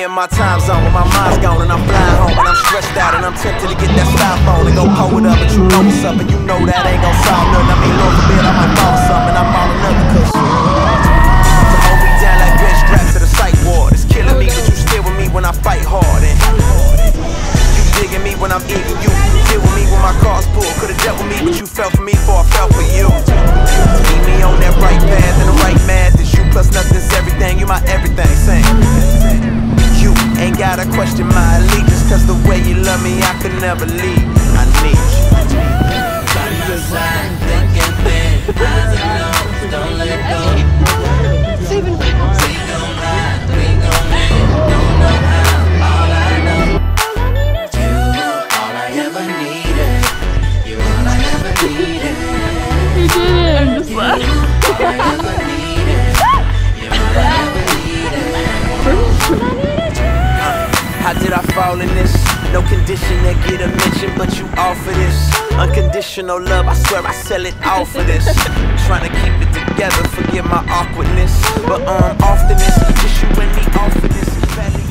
in my time zone when my mind's gone and I'm flying home and I'm stressed out and I'm tempted to get that styrofoam and go pull it up, but you know what's up and you know that ain't gon' solve nothing. I mean, Lord forbid I might fall something and I'm all another cause to hold me down like bench straps at a psych ward. It's killing me, but you still with me when I fight hard. And you digging me when I'm eating you. Deal with me when my car's pulled. Could've dealt with me, but you fell for me before I fell for you. Keep me on that right path and the right math. It's you plus nothing's everything. You my everything. Sing. You ain't gotta question my allegiance, cause the way you love me, I could never leave. I need you. By my side, thick and thin, highs and lows, don't let go. We gon' ride, we gon' win, don't know how, all I know. You, all I ever needed. You, all I ever needed. You did it, I'm just laughing. All I ever needed. You, all I ever needed. How did I fall in this? No condition that get a mention, but you offer this unconditional love, I swear I sell it all for this. Trying to keep it together, forgive my awkwardness, but often it's just you and me off of this.